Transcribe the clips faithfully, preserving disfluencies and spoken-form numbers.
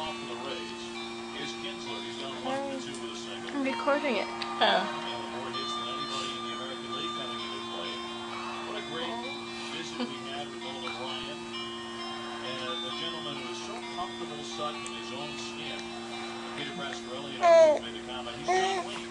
off for the Rays is Kinsler. He's gone one for two with a single. I'm recording it. And Oh. more hits than anybody in the American League coming into play. What a great visit we had with Nolan Ryan. And a gentleman who is so comfortable, Sutton, in his own skin. Peter Pasquarelli and I made the comment. He's John Wayne.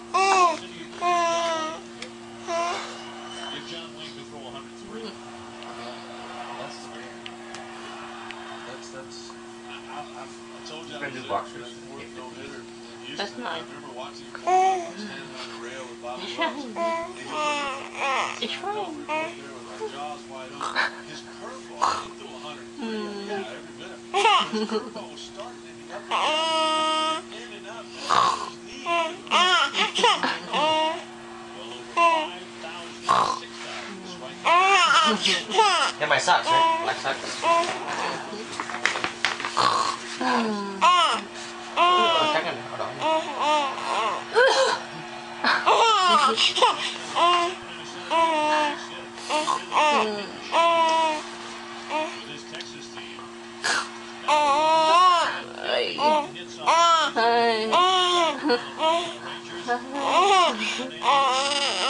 If John Wayne could throw one hundred three. That's the man. That's, that's... I, I, I, I told you I Been was his there boxers. for the fourth no-hitter in Houston. That's nice. I remember watching him standing on the rail with Bobby It's Wells. fine. He goes, It's fine. We're right there with our jaws wide open. His curveball, he threw one hundred three. Yeah, every minute. His curveball was starting in the upper half. In and up. His knee. Well over five thousand, six thousand strikeouts. Yeah, my socks, right? Black socks. Oh, second. Hold With his Texas team. Hi. Hi. Rangers.